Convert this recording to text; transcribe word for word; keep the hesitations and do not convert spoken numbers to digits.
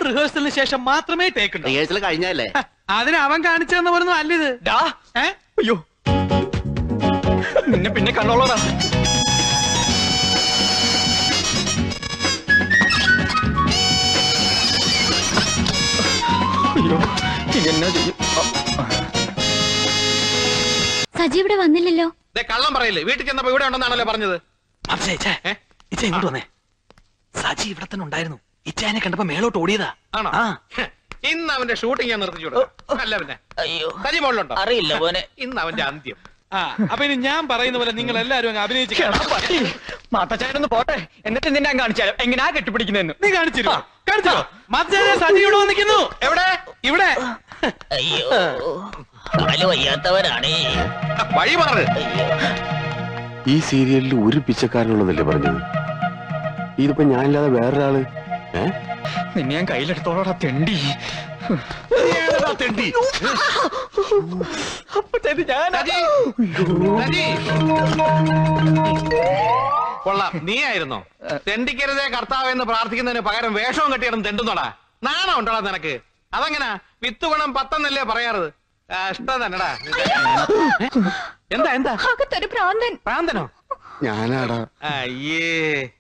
റിഹേഴ്സലിന് ശേഷം മാത്രമേ take rehearsal കഴിഞ്ഞല്ലേ? അതിന് അവൻ കാണിച്ചതെന്ന് പറഞ്ഞു അല്ലിത്. അയ്യോ നിന്നെ പിന്നെ കണ്ടോളാ. അയ്യോ ഇതെന്നാ ചെയ്യും? സജി ഇവിടെ വന്നില്ലല്ലോ. കള്ളം പറയില്ലേ, വീട്ടിൽ ചെന്നപ്പോ ഇവിടെ ഉണ്ടെന്നാണല്ലോ പറഞ്ഞത്. ഇച്ച ഇങ്ങോട്ട് വന്നേ. സജി ഇവിടെ തന്നെ ഉണ്ടായിരുന്നു. ഇച്ചാനെ കണ്ടപ്പോ മേലോട്ട് ഓടിയതാ. ആണോ? ഇന്ന് അവന്റെ ഷൂട്ടിംഗ് ഞാൻ നിർത്തിച്ചു. അല്ല പിന്നെ അയ്യോ സജി മോളിലുണ്ടോ? അറിയില്ല പോനെ. ഇന്ന് അവന്റെ അന്ത്യം. ആ അപ്പൊ ഇനി ഞാൻ പറയുന്ന പോലെ നിങ്ങൾ എല്ലാരും അങ്ങ് അഭിനയിച്ചു. മാത്തച്ചായനൊന്ന് പോട്ടെ, എന്നിട്ട് നിന്നെ അങ്ങ് കാണിച്ചാലോ എങ്ങനെയാ കെട്ടിപ്പിടിക്കുന്നതെന്ന്. നീ കാണിച്ചിരുവോ? കാണിച്ചോ? മാത്തച്ചായ സജി ഇവിടെ വന്നിരിക്കുന്നു. എവിടെ? ഇവിടെ. അയ്യോ കാല് വയ്യാത്തവരാണേ. വഴി മാറ്. ഈ സീരിയലിൽ ഒരു പിച്ചക്കാരനുള്ളതല്ലേ പറഞ്ഞത്? ഇതിപ്പോ ഞാനില്ലാതെ വേറൊരാള്. ഏ നിന്നെ ഞാൻ കയ്യിലെടുത്തോളാ തെണ്ടി. തെണ്ടി കൊള്ളാം. നീ ആയിരുന്നോ തെണ്ടിക്കരുതേ കർത്താവ് എന്ന് പ്രാർത്ഥിക്കുന്നതിന് പകരം വേഷവും കെട്ടിയിടും തെണ്ടുന്നോടാ? നാണം ഉണ്ടോടാ നിനക്ക്? അതെങ്ങനാ? വിത്ത് ഗുണം പത്തെന്നല്ലേ പറയാറ്? കഷ്ടം തന്നെടാ. എന്താ എന്താ പ്രാന്തൻ. പ്രാന്തനോ? ഞാനാടാ. അയ്യേ